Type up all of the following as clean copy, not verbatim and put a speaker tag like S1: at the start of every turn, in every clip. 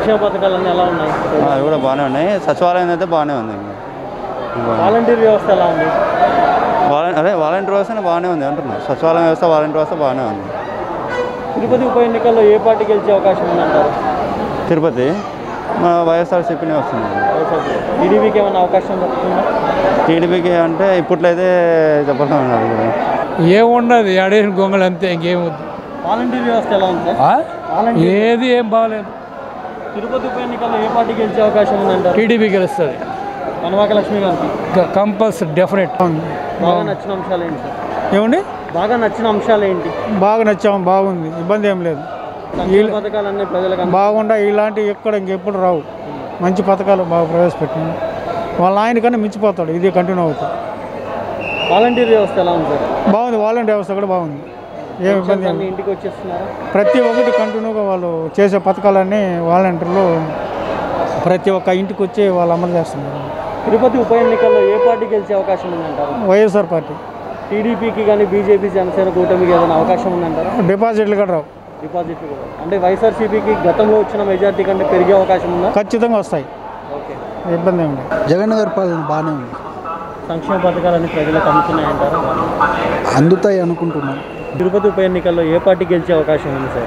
S1: సంక్షేమ పథకాలన్నీ ఎలా ఉన్నాయి?
S2: అవి కూడా బాగానే ఉన్నాయి. సచివాలయం అయితే బాగానే ఉంది.
S1: వాలంటీర్ వ్యవస్థ ఎలా ఉంది?
S2: అదే వాలంటీర్ వ్యవస్థ బాగానే ఉంది అంటున్నారు. సచివాలయం వ్యవస్థ వాలంటీర్ వ్యవస్థ బాగానే ఉంది.
S1: తిరుపతి ఉప ఎన్నికల్లో ఏ పార్టీ గెలిచే అవకాశం ఉందంటారు?
S2: తిరుపతి వైఎస్ఆర్సీపీనే వస్తుంది.
S1: టీడీపీకి ఏమైనా అవకాశం దొరుకుతుందా?
S2: టీడీపీకి అంటే ఇప్పట్లో అయితే చెప్పలేమన్నారు కూడా.
S3: ఏముండదు అడేసిన గొంగళి అంతే, ఇంకేముంది.
S1: వాలంటీర్ వ్యవస్థ ఎలా ఉంది సార్?
S3: ఏది ఏం బాగలేదు.
S1: తిరుపతి ఉప ఎన్నికల్లో ఏ పార్టీ గెలిచే అవకాశం ఉందంటారు?
S3: టీడీపీ గెలుస్తుంది
S1: కనవాక లక్ష్మి గారికి.
S3: Compulsory, definite.
S1: బాగా నచ్చిన అంశాలు ఏంటి సార్?
S3: ఏమండి
S1: బాగా నచ్చిన అంశాలు ఏంటి?
S3: బాగా నచ్చాము, బాగుంది, ఇబ్బంది ఏం లేదు.
S1: పథకాలన్నీ ప్రజలకు
S3: బాగుండా ఇలాంటివి ఎక్కడ ఇంకెప్పుడు రావు. మంచి పథకాలు బాగా ప్రవేశపెట్టింది. వాళ్ళ ఆయన కన్నా మించిపోతాడు, ఇది కంటిన్యూ అవుతుంది.
S1: వాలంటీర్ వ్యవస్థ ఎలా ఉంది సార్?
S3: బాగుంది, వాలంటీర్ వ్యవస్థ కూడా బాగుంది. ఏం ఇబ్బంది ఏమి.
S1: ఇంటికి వచ్చేస్తున్నారా?
S3: ప్రతి ఒక్కటి కంటిన్యూగా వాళ్ళు చేసే పథకాలన్నీ వాలంటీర్లు ప్రతి ఒక్క ఇంటికి వచ్చి వాళ్ళు అమలు చేస్తున్నారు.
S1: తిరుపతి ఉప ఎన్నికల్లో ఏ పార్టీ గెలిచే అవకాశం ఉందంటారు?
S3: వైఎస్ఆర్ పార్టీ.
S1: టీడీపీకి కానీ బీజేపీ జనసేన కూటమికి ఏదైనా అవకాశం ఉందంటారా?
S3: డిపాజిట్లు కూడా రావు.
S1: డిపాజిట్లు కూడా అంటే వైఎస్ఆర్సీపీకి గతంలో వచ్చిన మెజార్టీ కంటే పెరిగే అవకాశం ఉందా?
S3: ఖచ్చితంగా వస్తాయి.
S1: ఓకే,
S3: ఇబ్బంది ఏమి.
S4: జగన్ గారి పాలన బాగానే ఉంది.
S1: సంక్షేమ పథకాలన్నీ ప్రజలకు అందుతున్నాయంటారా?
S4: అందుతాయి అనుకుంటున్నాను.
S1: తిరుపతి ఉప ఎన్నికల్లో ఏ పార్టీ గెలిచే అవకాశం ఉంది సార్?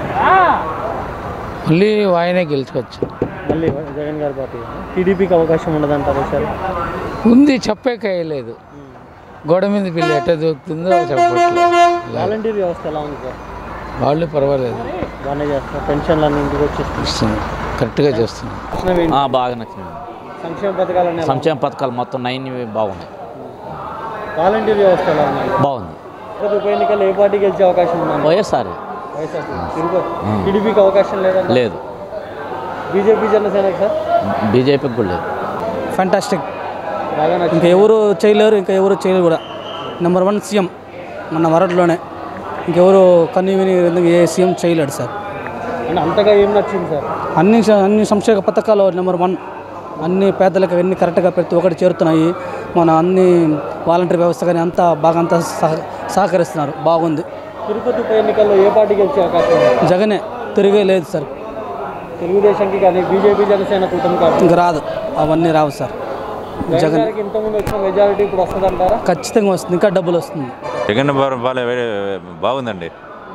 S3: మళ్ళీ ఆయనే గెలుచుకోవచ్చు.
S1: మళ్ళీ జగన్ గారి పార్టీ. టీడీపీకి అవకాశం ఉండదంటారా సార్?
S3: ఉంది, చెప్పేకాయలేదు. గోడ మీద పిల్లి ఎట్ట దొరుకుతుందో చెప్పట్లేదు.
S1: వాలంటీర్ వ్యవస్థ ఎలా ఉంది సార్?
S3: వాళ్ళు పర్వాలేదు,
S1: బాగానే చేస్తారు. పెన్షన్లు అన్ని ఇంటికి వచ్చేస్తుంది,
S3: కరెక్ట్గా చేస్తున్నాం.
S5: బాగా నచ్చింది.
S1: సంక్షేమ పథకాలు
S5: సంక్షేమ పథకాలు మొత్తం 9 బాగున్నాయి.
S1: వాలంటీర్ వ్యవస్థ ఎలా ఉంది?
S5: బాగుంది.
S1: తిరుపతి ఉప ఎన్నికల్లో ఏ పార్టీ గెలిచే అవకాశం ఉంది?
S5: వైఎస్ఆర్.
S1: తిరుపతి. టీడీపీకి అవకాశం లేదా?
S5: లేదు.
S1: బీజేపీ జనసేనకి సార్?
S5: బీజేపీకి కూడా లేదు.
S6: ఫ్యాంటాస్టిక్.
S1: బాగా నచ్చింది.
S6: ఇంకా ఎవరు చేయలేరు, ఇంకా ఎవరు చేయలేరు కూడా. నెంబర్ 1 సీఎం మన వరల్డ్లోనే. ఇంకెవరు కన్నీ విని ఏ సీఎం చేయలేడు సార్.
S1: అంటే అంతగా ఏం నచ్చింది సార్?
S6: అన్ని సంక్షేమ పథకాలు నెంబర్ 1. అన్ని పేదలకు అన్ని కరెక్ట్గా ప్రతి ఒక్కటి చేరుతున్నాయి. మన అన్ని వాలంటీర్ వ్యవస్థ కానీ అంతా బాగా అంతా సహకరిస్తున్నారు, బాగుంది.
S1: తిరుపతి ఉప ఎన్నికల్లో ఏ పార్టీ గెలిచే అవకాశం ఉంది?
S6: జగనే, తిరిగే లేదు సార్.
S1: తెలుగుదేశంకి కానీ బీజేపీ జనసేన కూటమి కాదు,
S6: ఇంకా రాదు, అవన్నీ రావు సార్.
S1: జగన్ ఇంతకుముందు వచ్చిన మెజారిటీ ఇప్పుడు వస్తుందంటారా?
S6: ఖచ్చితంగా వస్తుంది, ఇంకా డబ్బులు వస్తుంది.
S7: జగన్ బాగుందండి.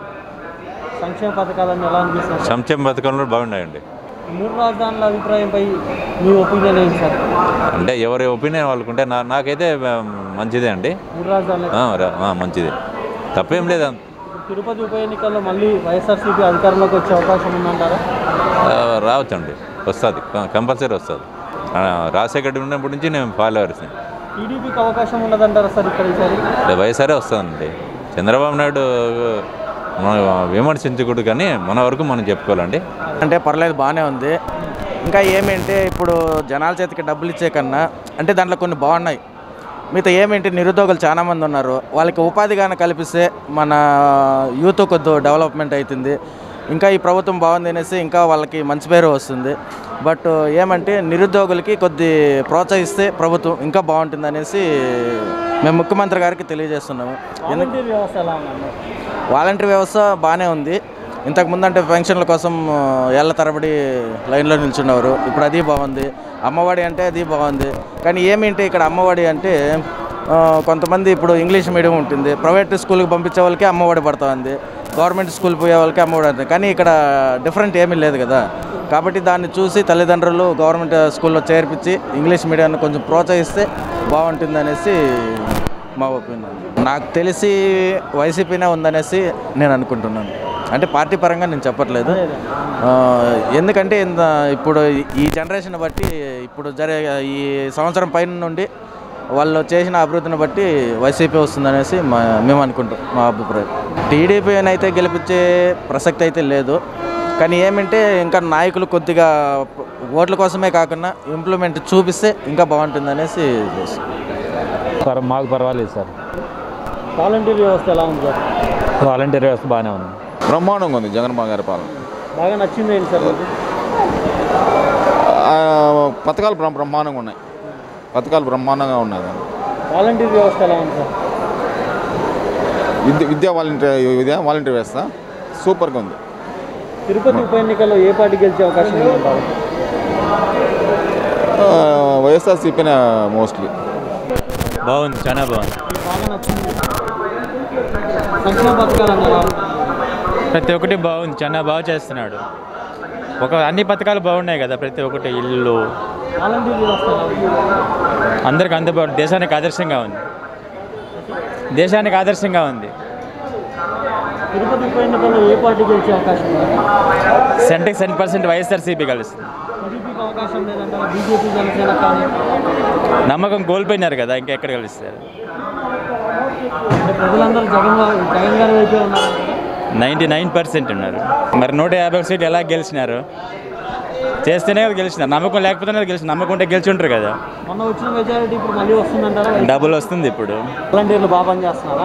S1: సంక్షేమ పథకాలన్నీ ఎలా అనిపిస్తుంది?
S7: సంక్షేమ పథకాలు బాగున్నాయండి.
S1: 3 రాజధానుల అభిప్రాయంపై మీ ఒపీనియన్ ఏంటి సార్?
S7: అంటే ఎవరి ఒపీనియన్ వాళ్ళకుంటే నాకైతే మంచిదే అండి.
S1: 3 రాజధానులు
S7: మంచిదే, తప్పేం లేదా.
S1: తిరుపతి ఉప ఎన్నికల్లో మళ్ళీ వైఎస్ఆర్సీపీ అధికారంలోకి వచ్చే అవకాశం ఉందంటారా?
S7: రావచ్చండి, వస్తుంది, కంపల్సరీ వస్తుంది. రాజశేఖర్ ఉన్నప్పటి నుంచి నేను ఫాలోవర్స్ని.
S1: టీడీపీకి అవకాశం ఉండదంటారా సార్ ఇక్కడ ఈసారి?
S7: వైఎస్ఆర్ఏ వస్తుందండి. చంద్రబాబు నాయుడు మనం విమర్శించకూడదు, కానీ మన వరకు మనం చెప్పుకోవాలండి.
S8: అంటే పర్లేదు, బాగానే ఉంది. ఇంకా ఏమేంటే ఇప్పుడు జనాల చేతికి డబ్బులు ఇచ్చే కన్నా అంటే దాంట్లో కొన్ని బాగున్నాయి. మిగతా ఏమేంటి నిరుద్యోగులు చాలామంది ఉన్నారు, వాళ్ళకి ఉపాధిగానే కల్పిస్తే మన యూత్ కొద్ది డెవలప్మెంట్ అవుతుంది. ఇంకా ఈ ప్రభుత్వం బాగుంది అనేసి ఇంకా వాళ్ళకి మంచి పేరు వస్తుంది. బట్ ఏమంటే నిరుద్యోగులకి కొద్ది ప్రోత్సహిస్తే ప్రభుత్వం ఇంకా బాగుంటుంది అనేసి మేము ముఖ్యమంత్రి గారికి తెలియజేస్తున్నాము. వాలంటీర్ వ్యవస్థ బాగానే ఉంది. ఇంతకుముందు అంటే పెన్షన్ల కోసం ఏళ్ల తరబడి లైన్లో నిల్చున్నారు, ఇప్పుడు అది బాగుంది. అమ్మఒడి అంటే అది బాగుంది. కానీ ఏమిటి ఇక్కడ అమ్మఒడి అంటే కొంతమంది ఇప్పుడు ఇంగ్లీష్ మీడియం ఉంటుంది, ప్రైవేట్ స్కూల్కి పంపించే వాళ్ళకి అమ్మఒడి పడుతుంది, గవర్నమెంట్ స్కూల్ పోయే వాళ్ళకి అమ్మఒడి అవుతుంది. కానీ ఇక్కడ డిఫరెంట్ ఏమీ లేదు కదా. కాబట్టి దాన్ని చూసి తల్లిదండ్రులు గవర్నమెంట్ స్కూల్లో చేర్పించి ఇంగ్లీష్ మీడియాన్ని కొంచెం ప్రోత్సహిస్తే బాగుంటుంది అనేసి మా ఒపీనియన్. నాకు తెలిసి వైసీపీనే ఉందనేసి నేను అనుకుంటున్నాను. అంటే పార్టీ పరంగా నేను చెప్పట్లేదు, ఎందుకంటే ఇప్పుడు ఈ జనరేషన్ బట్టి ఇప్పుడు ఈ సంవత్సరం పైన నుండి వాళ్ళు చేసిన అభివృద్ధిని బట్టి వైసీపీ వస్తుందనేసి మేము అనుకుంటాం, మా అభిప్రాయం. టీడీపీని అయితే గెలిపించే ప్రసక్తి అయితే లేదు. కానీ ఏమంటే ఇంకా నాయకులు కొద్దిగా ఓట్ల కోసమే కాకుండా ఇంప్లిమెంట్ చూపిస్తే ఇంకా బాగుంటుందనేసి.
S5: మాకు పర్వాలేదు సార్.
S1: వాలంటీర్ వ్యవస్థ ఎలా ఉంది సార్?
S5: వాలంటీర్ వ్యవస్థ బాగానే ఉంది,
S9: బ్రహ్మాండంగా ఉంది. జగన్మోహన్ గారి పాలన
S1: బాగా నచ్చింది ఏంటి సార్?
S9: పథకాలు బ్రహ్మాండంగా ఉన్నాయి, పథకాలు బ్రహ్మాండంగా ఉన్నాయి.
S1: వాలంటీర్ వ్యవస్థ ఎలా ఉంది సార్?
S9: విద్యా వాలంటీర్ వ్యవస్థ సూపర్గా ఉంది.
S1: తిరుపతి ఉప ఎన్నికల్లో ఏ పార్టీ గెలిచే అవకాశం ఉంది?
S9: వైఎస్ఆర్సీపీనే మోస్ట్లీ.
S5: బాగుంది, చాలా బాగుంది.
S1: బాగా నచ్చింది. సంక్షేమ పథకాలు అన్నారు
S5: ప్రతి ఒక్కటి బాగుంది, చాలా బాగా చేస్తున్నాడు. అన్ని పథకాలు బాగున్నాయి కదా, ప్రతి ఒక్కటి ఇల్లు
S1: వాలంటీర్ వ్యవస్థ ఎలా ఉంది?
S5: అందరికి అందుబాటు, దేశానికి ఆదర్శంగా ఉంది.
S1: తిరుపతి ఉప ఎన్నికల్లో ఏ పార్టీ గెలిచే అవకాశం ఉంది?
S5: 100% వైఎస్ఆర్సీపీ కలుస్తుంది.
S1: టీడీపీకి అవకాశం లేదంటారా? బీజేపీ జనసేన కానీ
S5: నమ్మకం కోల్పోయినారు కదా, ఇంకెక్కడ కలుస్తారు?
S1: అంటే ప్రజలందరూ జగన్ గారి వైపే ఉన్నారు.
S5: 99% ఉన్నారు. మరి 150 సీట్లు ఎలా గెలిచినారు? చేస్తేనే కదా గెలిచినారు. నమ్మకం లేకపోతేనే గెలిచి, నమ్మకం ఉంటే గెలిచి ఉంటారు కదా.
S1: మొన్న వచ్చిన మెజారిటీ ఇప్పుడు మళ్ళీ వస్తుందంటారా?
S5: డబుల్ వస్తుంది ఇప్పుడు.
S1: వాలంటీర్లు బాగా పనిచేస్తున్నారా?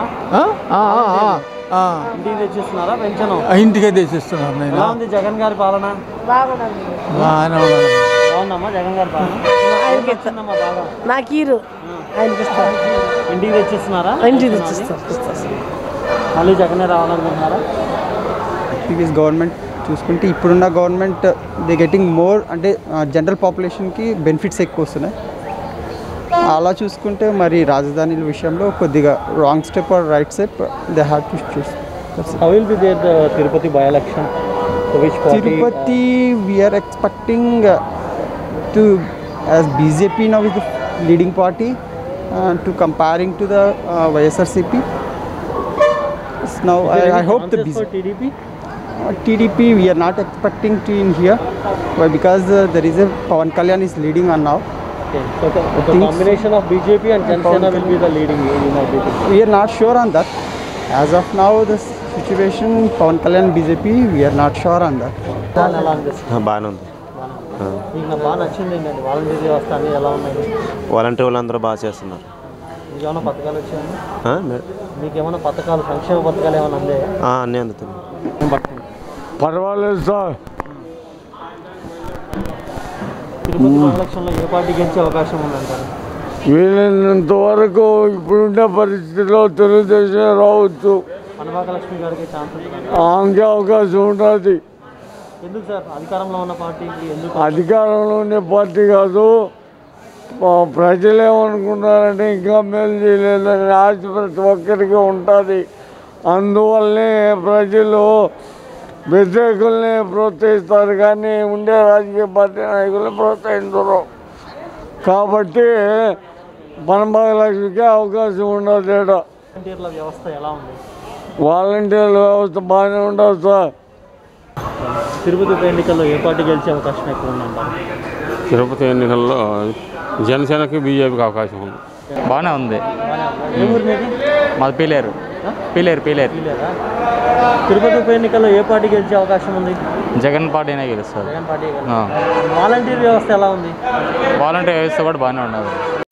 S1: ఇంటికి తెచ్చిస్తున్నారా పెన్షన్?
S3: ఇంటికే తెచ్చిస్తున్నారు. నేను
S1: ఎలా ఉంది జగన్ గారి పాలన? బాగుందమ్మా జగన్ గారి పాలన? వచ్చిందమ్మా బాగా?
S10: నాకు హీరో ఆయనకి ఇస్తాను.
S1: ఇంటికి తెచ్చిస్తున్నారా?
S10: ఇంటికి తెచ్చిస్తాను.
S1: మళ్ళీ జగనే రావాలనుకుంటున్నారా?
S2: ప్రీవియస్ గవర్నమెంట్ చూసుకుంటే ఇప్పుడున్న గవర్నమెంట్ దే గెటింగ్ మోర్, అంటే జనరల్ పాపులేషన్కి బెనిఫిట్స్ ఎక్కువ వస్తున్నాయి. అలా చూసుకుంటే మరి రాజధానిల విషయంలో కొద్దిగా wrong step or right step they have to choose.
S1: How will be there the Tirupati by-election? So which party?
S2: Tirupati, we are expecting to, as BJP now is the leading party, to comparing to the YSRCP. Now I hope the
S1: TDP?
S2: TDP we are not expecting to in here, why? Because there is a Pawan Kalyan is leading on now.
S1: Okay. So the combination of BJP and Janasena will be the leading united.
S2: We are not sure on that. As of now, the situation Pawan Kalyan BJP, we are not sure on that.
S1: ఎలా అనిపిస్తుంది?
S11: బాగానే ఉంది.
S1: మీకు నాకు బాగా నచ్చింది ఏంటంటే volunteer వ్యవస్థ అన్నీ ఎలా ఉన్నాయి?
S11: వాలంటీర్ వాళ్ళందరూ బాగా చేస్తున్నారు.
S1: మీకు ఏమైనా పథకాలు వచ్చాయండి? మీకు ఏమైనా పథకాలు, సంక్షేమ పథకాలు ఏమైనా అందాయా?
S11: అన్నీ అందుతున్నాయి.
S3: పర్వాలేదు సార్.
S1: తిరుపతి ఎలక్షన్లో ఏ పార్టీ గెలిచే అవకాశం ఉందంటారు?
S3: వీలైనంత వరకు ఇప్పుడుండే పరిస్థితిలో తెలుగుదేశం రావచ్చు.
S1: అనబాక లక్ష్మి గారికి ఛాన్స్ ఉంటుంది.
S3: ఆమెకి అవకాశం ఉంటుంది.
S1: ఎందుకు సార్? అధికారంలో ఉన్న పార్టీకి ఎందుకు?
S3: అధికారంలో ఉండే పార్టీ కాదు, ప్రజలు ఏమనుకుంటారంటే ఇంకా మేలు చేయలేదని ఆశ ప్రతి ఒక్కరికి ఉంటుంది. అందువల్లనే ప్రజలు వ్యతిరేకుల్ని ప్రోత్సహిస్తారు కానీ ఉండే రాజకీయ పార్టీ నాయకుల్ని ప్రోత్సహించరు. కాబట్టి పనబాక లక్ష్మికి అవకాశం ఉండదు.
S1: వాలంటీర్ల వ్యవస్థ ఎలా ఉంది?
S3: వాలంటీర్ల వ్యవస్థ బాగానే ఉండదు సార్.
S1: తిరుపతి ఉప ఎన్నికల్లో ఏ పార్టీ గెలిచే అవకాశం ఎక్కువ ఉందంటారు?
S12: తిరుపతి ఎన్నికల్లో జనసేనకి బీజేపీకి అవకాశం ఉంది.
S5: బాగానే ఉంది.
S1: ఏ ఊరు మీది?
S5: మాది పీలేరు.
S1: తిరుపతి ఉప ఎన్నికల్లో ఏ పార్టీ గెలిచే అవకాశం ఉంది?
S5: జగన్ పార్టీనే గెలుస్తారు.
S1: జగన్ పార్టీ. వాలంటీర్ వ్యవస్థ ఎలా ఉంది?
S5: వాలంటీర్ వ్యవస్థ కూడా బాగానే ఉన్నది.